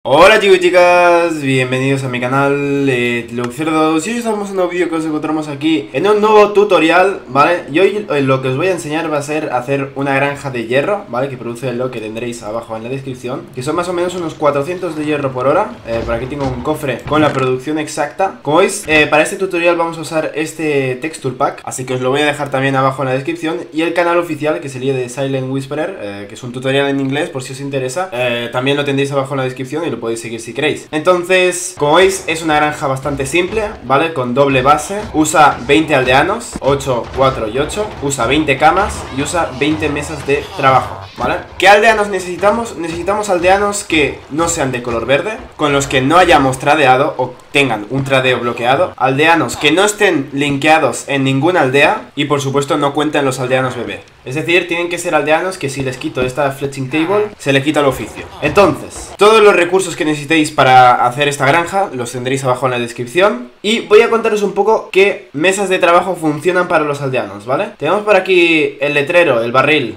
Hola chicos y chicas, bienvenidos a mi canal Luxerdos. Y hoy estamos en un nuevo vídeo que nos encontramos aquí en un nuevo tutorial, ¿vale? Y hoy lo que os voy a enseñar va a ser hacer una granja de hierro, ¿vale? Que produce lo que tendréis abajo en la descripción, que son más o menos unos 400 de hierro por hora. Por aquí tengo un cofre con la producción exacta. Como veis, para este tutorial vamos a usar este texture pack, así que os lo voy a dejar también abajo en la descripción. Y el canal oficial, que sería de Silent Whisperer, que es un tutorial en inglés por si os interesa, también lo tendréis abajo en la descripción y lo podéis seguir si queréis. Entonces, como veis, es una granja bastante simple, ¿vale? Con doble base. Usa 20 aldeanos, 8, 4 y 8. Usa 20 camas y usa 20 mesas de trabajo, ¿vale? ¿Qué aldeanos necesitamos? Necesitamos aldeanos que no sean de color verde, con los que no hayamos tradeado o tengan un tradeo bloqueado, aldeanos que no estén linkeados en ninguna aldea y por supuesto no cuenten los aldeanos bebé. Es decir, tienen que ser aldeanos que si les quito esta fletching table, se le quita el oficio. Entonces, todos los recursos que necesitéis para hacer esta granja los tendréis abajo en la descripción. Y voy a contaros un poco qué mesas de trabajo funcionan para los aldeanos, ¿vale? Tenemos por aquí el letrero, el barril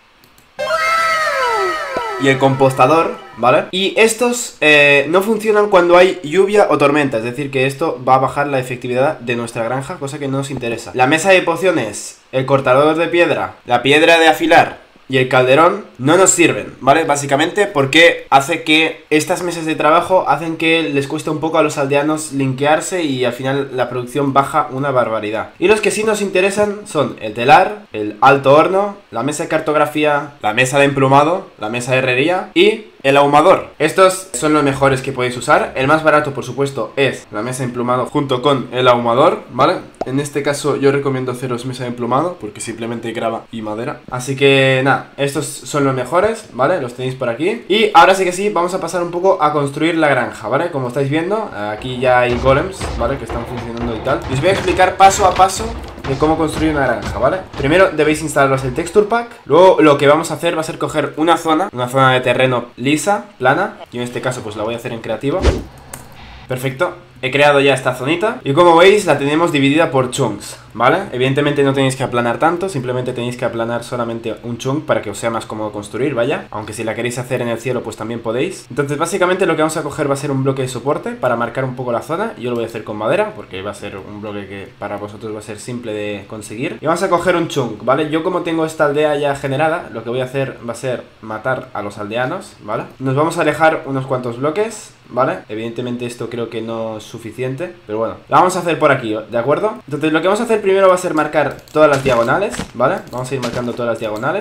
y el compostador, ¿vale? Y estos no funcionan cuando hay lluvia o tormenta, es decir que esto va a bajar la efectividad de nuestra granja, cosa que no nos interesa. La mesa de pociones, el cortador de piedra, la piedra de afilar y el calderón no nos sirven, ¿vale? Básicamente porque hace que estas mesas de trabajo hacen que les cueste un poco a los aldeanos linkearse y al final la producción baja una barbaridad. Y los que sí nos interesan son el telar, el alto horno, la mesa de cartografía, la mesa de emplumado, la mesa de herrería y el ahumador. Estos son los mejores que podéis usar. El más barato, por supuesto, es la mesa de emplumado junto con el ahumador, ¿vale? En este caso yo recomiendo haceros mesa de emplumado porque simplemente grava y madera. Así que nada, estos son los mejores, ¿vale? Los tenéis por aquí. Y ahora sí que sí, vamos a pasar un poco a construir la granja, ¿vale? Como estáis viendo, aquí ya hay golems, ¿vale? Que están funcionando y tal. Y os voy a explicar paso a paso de cómo construir una granja, ¿vale? Primero debéis instalaros el texture pack. Luego lo que vamos a hacer va a ser coger una zona de terreno lisa, plana. Yo en este caso pues la voy a hacer en creativo. Perfecto. He creado ya esta zonita y como veis la tenemos dividida por chunks, ¿vale? Evidentemente no tenéis que aplanar tanto, simplemente tenéis que aplanar solamente un chunk para que os sea más cómodo construir, vaya. Aunque si la queréis hacer en el cielo pues también podéis. Entonces básicamente lo que vamos a coger va a ser un bloque de soporte para marcar un poco la zona. Yo lo voy a hacer con madera porque va a ser un bloque que para vosotros va a ser simple de conseguir. Y vamos a coger un chunk, ¿vale? Yo como tengo esta aldea ya generada, lo que voy a hacer va a ser matar a los aldeanos, ¿vale? Nos vamos a alejar unos cuantos bloques, ¿vale? Evidentemente esto creo que no es suficiente, pero bueno, lo vamos a hacer por aquí, ¿de acuerdo? Entonces lo que vamos a hacer primero va a ser marcar todas las diagonales, ¿vale? Vamos a ir marcando todas las diagonales.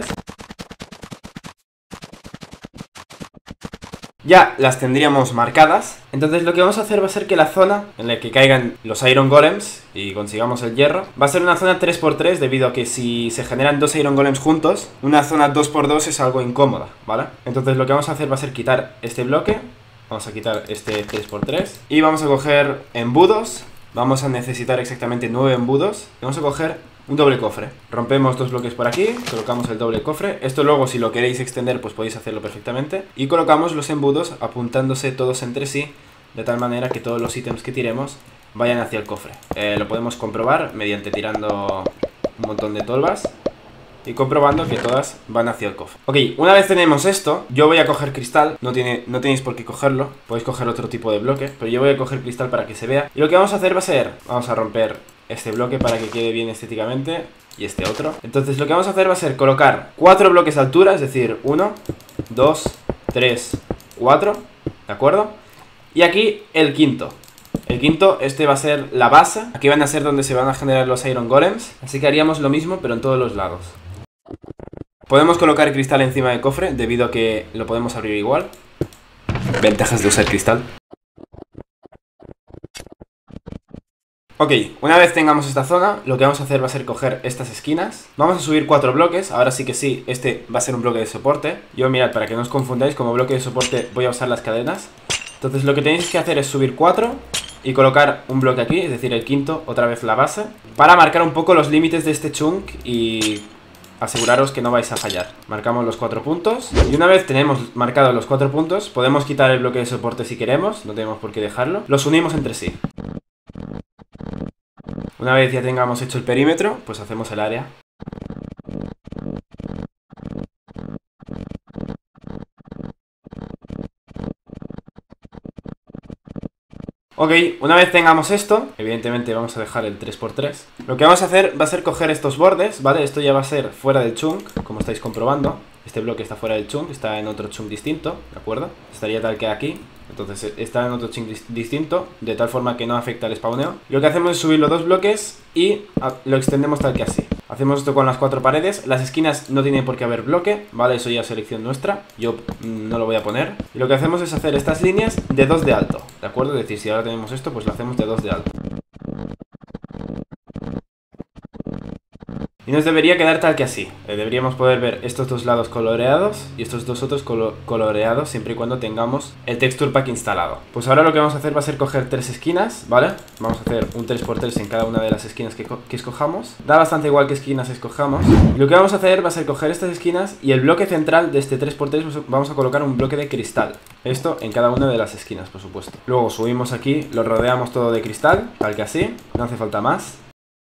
Ya las tendríamos marcadas. Entonces lo que vamos a hacer va a ser que la zona en la que caigan los Iron Golems y consigamos el hierro va a ser una zona 3×3 debido a que si se generan dos Iron Golems juntos, una zona 2×2 es algo incómoda, ¿vale? Entonces lo que vamos a hacer va a ser quitar este bloque. Vamos a quitar este 3×3 y vamos a coger embudos. Vamos a necesitar exactamente 9 embudos. Y vamos a coger un doble cofre. Rompemos dos bloques por aquí, colocamos el doble cofre. Esto luego si lo queréis extender pues podéis hacerlo perfectamente. Y colocamos los embudos apuntándose todos entre sí, de tal manera que todos los ítems que tiremos vayan hacia el cofre. Lo podemos comprobar mediante tirando un montón de tolvas y comprobando que todas van hacia el cofre. Ok, una vez tenemos esto, yo voy a coger cristal. No tenéis por qué cogerlo, podéis coger otro tipo de bloque, pero yo voy a coger cristal para que se vea. Y lo que vamos a hacer va a ser, vamos a romper este bloque para que quede bien estéticamente y este otro. Entonces lo que vamos a hacer va a ser colocar 4 bloques de altura, es decir, 1, 2, 3, 4, ¿de acuerdo? Y aquí el quinto. El quinto, este va a ser la base. Aquí van a ser donde se van a generar los Iron Golems. Así que haríamos lo mismo, pero en todos los lados. Podemos colocar cristal encima del cofre, debido a que lo podemos abrir igual. Ventajas de usar cristal. Ok, una vez tengamos esta zona, lo que vamos a hacer va a ser coger estas esquinas. Vamos a subir 4 bloques, ahora sí que sí, este va a ser un bloque de soporte. Yo mirad, para que no os confundáis, como bloque de soporte voy a usar las cadenas. Entonces lo que tenéis que hacer es subir 4 y colocar un bloque aquí, es decir, el quinto, otra vez la base, para marcar un poco los límites de este chunk y aseguraros que no vais a fallar. Marcamos los 4 puntos. Y una vez tenemos marcados los 4 puntos, podemos quitar el bloque de soporte si queremos. No tenemos por qué dejarlo. Los unimos entre sí. Una vez ya tengamos hecho el perímetro, pues hacemos el área. Ok, una vez tengamos esto, evidentemente vamos a dejar el 3×3. Lo que vamos a hacer va a ser coger estos bordes, ¿vale? Esto ya va a ser fuera del chunk, como estáis comprobando. Este bloque está fuera del chunk, está en otro chunk distinto, ¿de acuerdo? Estaría tal que aquí. Entonces está en otro chunk distinto, de tal forma que no afecta al spawneo. Y lo que hacemos es subir los dos bloques y lo extendemos tal que así. Hacemos esto con las 4 paredes. Las esquinas no tienen por qué haber bloque, ¿vale? Eso ya es selección nuestra. Yo no lo voy a poner. Y lo que hacemos es hacer estas líneas de 2 de alto, ¿de acuerdo? Es decir, si ahora tenemos esto, pues lo hacemos de 2 de alto. Y nos debería quedar tal que así. Deberíamos poder ver estos dos lados coloreados y estos dos otros coloreados siempre y cuando tengamos el texture pack instalado. Pues ahora lo que vamos a hacer va a ser coger 3 esquinas, ¿vale? Vamos a hacer un 3×3 en cada una de las esquinas que escojamos. Da bastante igual qué esquinas escojamos. Y lo que vamos a hacer va a ser coger estas esquinas y el bloque central de este 3×3 vamos a colocar un bloque de cristal. Esto en cada una de las esquinas, por supuesto. Luego subimos aquí, lo rodeamos todo de cristal, tal que así. No hace falta más.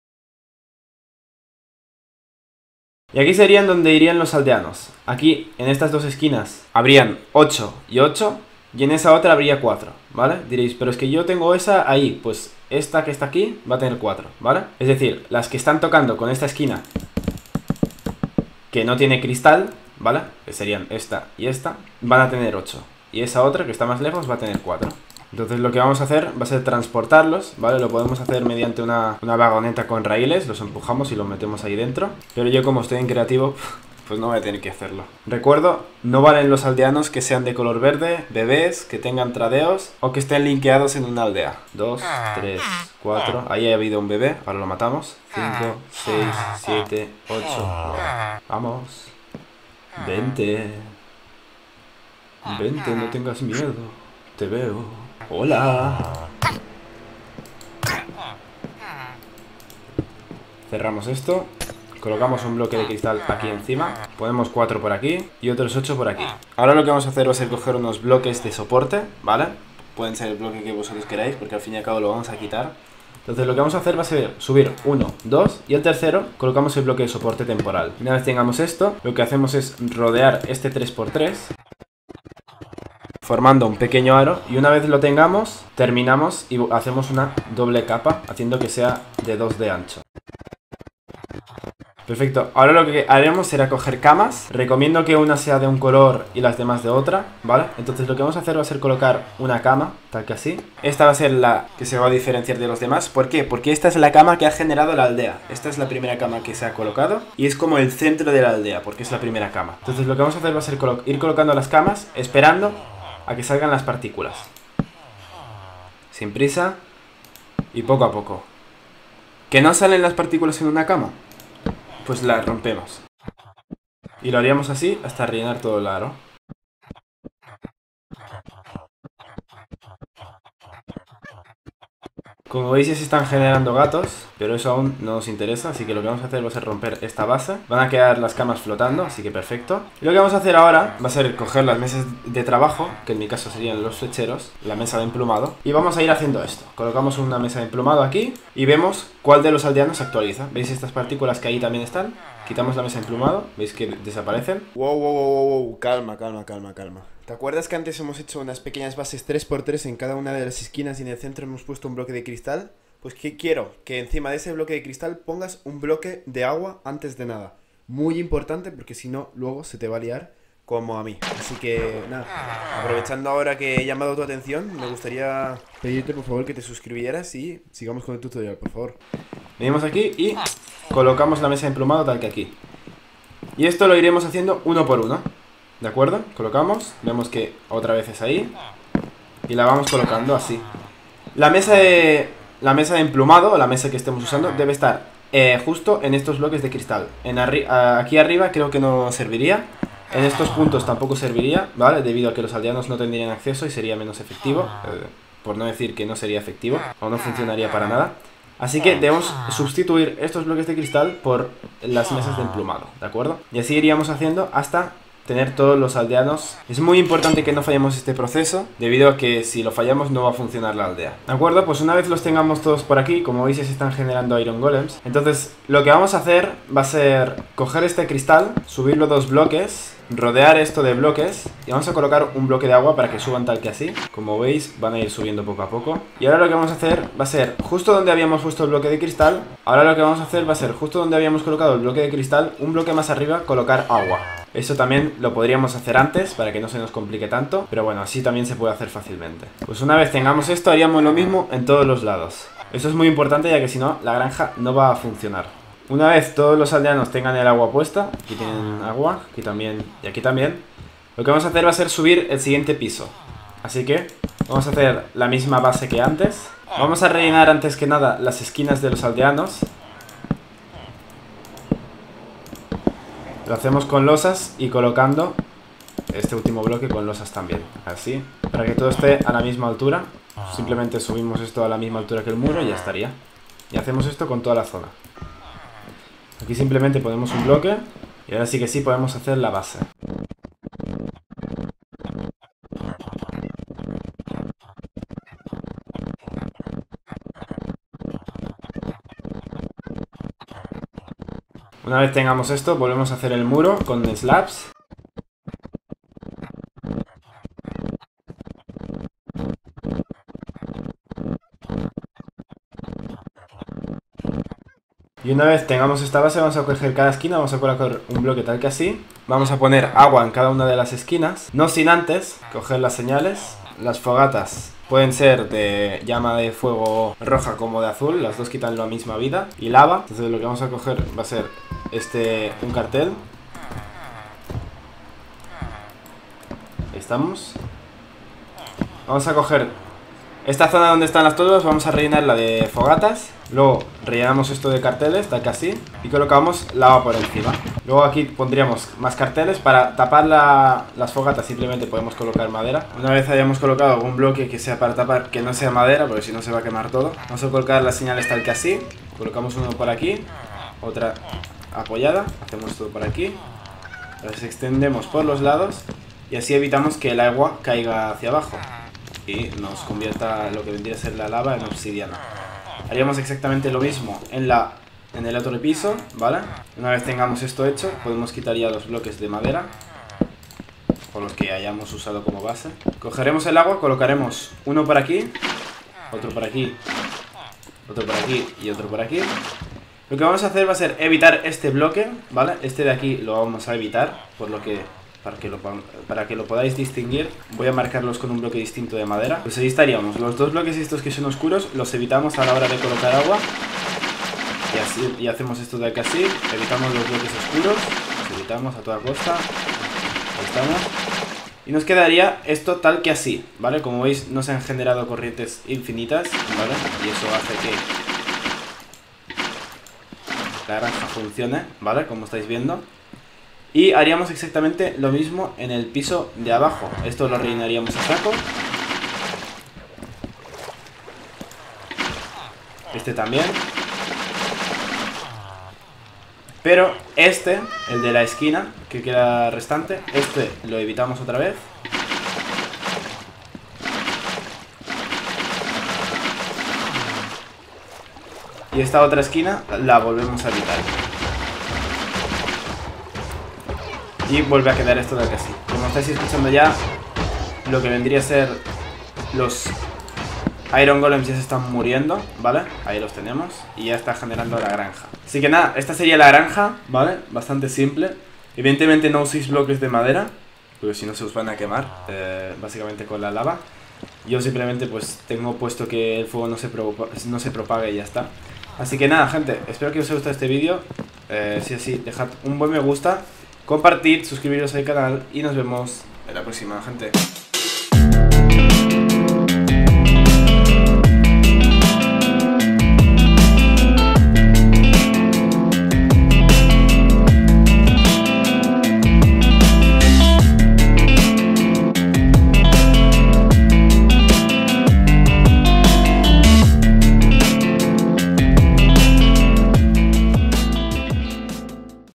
Y aquí serían donde irían los aldeanos. Aquí, en estas dos esquinas, habrían 8 y 8. Y en esa otra habría 4, ¿vale? Diréis, pero es que yo tengo esa ahí. Pues esta que está aquí va a tener 4, ¿vale? Es decir, las que están tocando con esta esquina que no tiene cristal, ¿vale? Que serían esta y esta, van a tener 8. Y esa otra que está más lejos va a tener 4. Entonces lo que vamos a hacer va a ser transportarlos, ¿vale? Lo podemos hacer mediante una vagoneta con raíles, los empujamos y los metemos ahí dentro. Pero yo, como estoy en creativo, pues no voy a tener que hacerlo. Recuerdo, no valen los aldeanos que sean de color verde, bebés, que tengan tradeos o que estén linkeados en una aldea. 2, 3, 4, ahí ha habido un bebé, ahora lo matamos. 5, 6, 7, 8, 9. Vamos. Vente. Vente, no tengas miedo. Te veo. Hola. Cerramos esto. Colocamos un bloque de cristal aquí encima. Ponemos 4 por aquí y otros 8 por aquí. Ahora lo que vamos a hacer va a ser coger unos bloques de soporte, ¿vale? Pueden ser el bloque que vosotros queráis, porque al fin y al cabo lo vamos a quitar. Entonces lo que vamos a hacer va a ser subir 1, 2 y el tercero colocamos el bloque de soporte temporal. Una vez tengamos esto, lo que hacemos es rodear este 3×3 formando un pequeño aro, y una vez lo tengamos, terminamos y hacemos una doble capa, haciendo que sea de 2 de ancho. Perfecto, ahora lo que haremos será coger camas. Recomiendo que una sea de un color y las demás de otra, ¿vale? Entonces lo que vamos a hacer va a ser colocar una cama, tal que así. Esta va a ser la que se va a diferenciar de los demás. ¿Por qué? Porque esta es la cama que ha generado la aldea. Esta es la primera cama que se ha colocado y es como el centro de la aldea, porque es la primera cama. Entonces lo que vamos a hacer va a ser ir colocando las camas, esperando a que salgan las partículas. Sin prisa y poco a poco. ¿Que no salen las partículas en una cama? Pues la rompemos. Y lo haríamos así hasta rellenar todo el aro. Como veis ya se están generando gatos, pero eso aún no nos interesa, así que lo que vamos a hacer va a ser romper esta base. Van a quedar las camas flotando, así que perfecto. Y lo que vamos a hacer ahora va a ser coger las mesas de trabajo, que en mi caso serían los flecheros, la mesa de emplumado, y vamos a ir haciendo esto. Colocamos una mesa de emplumado aquí y vemos cuál de los aldeanos se actualiza. ¿Veis estas partículas que ahí también están? Quitamos la mesa de emplumado, ¿veis que desaparecen? Wow, calma. ¿Te acuerdas que antes hemos hecho unas pequeñas bases 3×3 en cada una de las esquinas y en el centro hemos puesto un bloque de cristal? Pues que quiero que encima de ese bloque de cristal pongas un bloque de agua antes de nada. Muy importante, porque si no, luego se te va a liar como a mí. Así que, nada, aprovechando ahora que he llamado tu atención, me gustaría pedirte por favor que te suscribieras y sigamos con el tutorial, por favor. Venimos aquí y colocamos la mesa de emplumado tal que aquí. Y esto lo iremos haciendo uno por uno. ¿De acuerdo? Colocamos, vemos que otra vez es ahí. Y la vamos colocando así. La mesa de emplumado, o la mesa que estemos usando, debe estar justo en estos bloques de cristal. Aquí arriba creo que no serviría. En estos puntos tampoco serviría, ¿vale? Debido a que los aldeanos no tendrían acceso y sería menos efectivo. Por no decir que no sería efectivo o no funcionaría para nada. Así que debemos sustituir estos bloques de cristal por las mesas de emplumado, ¿de acuerdo? Y así iríamos haciendo hasta tener todos los aldeanos. Es muy importante que no fallemos este proceso, debido a que si lo fallamos no va a funcionar la aldea. ¿De acuerdo? Pues una vez los tengamos todos por aquí, como veis ya se están generando Iron Golems. Entonces lo que vamos a hacer va a ser coger este cristal, subirlo 2 bloques, rodear esto de bloques y vamos a colocar un bloque de agua para que suban tal que así. Como veis, van a ir subiendo poco a poco. Y ahora lo que vamos a hacer va a ser justo donde habíamos puesto el bloque de cristal. Ahora lo que vamos a hacer va a ser justo donde habíamos colocado el bloque de cristal, un bloque más arriba, colocar agua. Eso también lo podríamos hacer antes para que no se nos complique tanto, pero bueno, así también se puede hacer fácilmente. Pues una vez tengamos esto, haríamos lo mismo en todos los lados. Eso es muy importante, ya que si no, la granja no va a funcionar. Una vez todos los aldeanos tengan el agua puesta, aquí tienen agua, aquí también y aquí también, lo que vamos a hacer va a ser subir el siguiente piso. Así que vamos a hacer la misma base que antes. Vamos a rellenar antes que nada las esquinas de los aldeanos. Lo hacemos con losas y colocando este último bloque con losas también, así, para que todo esté a la misma altura. Simplemente subimos esto a la misma altura que el muro y ya estaría. Y hacemos esto con toda la zona. Aquí simplemente ponemos un bloque y ahora sí que sí podemos hacer la base. Una vez tengamos esto, volvemos a hacer el muro con slabs. Y una vez tengamos esta base, vamos a coger cada esquina, vamos a colocar un bloque tal que así. Vamos a poner agua en cada una de las esquinas, no sin antes coger las señales. Las fogatas pueden ser de llama de fuego roja como de azul, las dos quitan la misma vida. Y lava, entonces lo que vamos a coger va a ser un cartel. Ahí estamos. Vamos a coger esta zona donde están las tolvas, vamos a rellenarla de fogatas. Luego rellenamos esto de carteles, tal que así, y colocamos lava por encima. Luego aquí pondríamos más carteles. Para tapar las fogatas simplemente podemos colocar madera. Una vez hayamos colocado algún bloque que sea para tapar, que no sea madera, porque si no se va a quemar todo, vamos a colocar las señales tal que así. Colocamos uno por aquí, otra apoyada, hacemos todo por aquí. Las extendemos por los lados y así evitamos que el agua caiga hacia abajo y nos convierta lo que vendría a ser la lava en obsidiana. Haríamos exactamente lo mismo en el otro piso, ¿vale? Una vez tengamos esto hecho, podemos quitar ya los bloques de madera o los que hayamos usado como base. Cogeremos el agua, colocaremos uno por aquí, otro por aquí, otro por aquí y otro por aquí. Lo que vamos a hacer va a ser evitar este bloque, ¿vale? Este de aquí lo vamos a evitar, por lo que para que lo podáis distinguir, voy a marcarlos con un bloque distinto de madera. Pues ahí estaríamos, los dos bloques estos que son oscuros los evitamos a la hora de colocar agua. Y hacemos esto de aquí así, evitamos los bloques oscuros, los evitamos a toda costa. Ahí estamos. Y nos quedaría esto tal que así, ¿vale? Como veis no se han generado corrientes infinitas, ¿vale? Y eso hace que la granja funcione, ¿vale? Como estáis viendo. Y haríamos exactamente lo mismo en el piso de abajo. Esto lo rellenaríamos a saco. Este también. Pero este, el de la esquina, que queda restante, este lo evitamos otra vez. Y esta otra esquina la volvemos a evitar. Y vuelve a quedar esto de aquí así. Como estáis escuchando ya, lo que vendría a ser los Iron Golems ya se están muriendo, ¿vale? Ahí los tenemos. Y ya está generando la granja. Así que nada, esta sería la granja, ¿vale? Bastante simple. Evidentemente no uséis bloques de madera, porque si no se os van a quemar, básicamente con la lava. Yo simplemente pues tengo puesto que el fuego no se propague y ya está. Así que nada, gente, espero que os haya gustado este vídeo. Si es así, dejad un buen me gusta, compartid, suscribiros al canal y nos vemos en la próxima, gente.